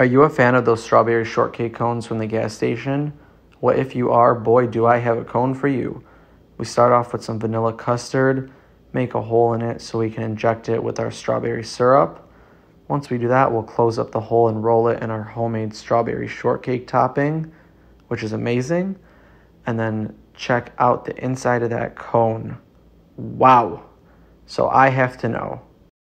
Are you a fan of those strawberry shortcake cones from the gas station? What if you are? Boy, do I have a cone for you. We start off with some vanilla custard, make a hole in it so we can inject it with our strawberry syrup. Once we do that, we'll close up the hole and roll it in our homemade strawberry shortcake topping, which is amazing. And then check out the inside of that cone. Wow. So I have to know,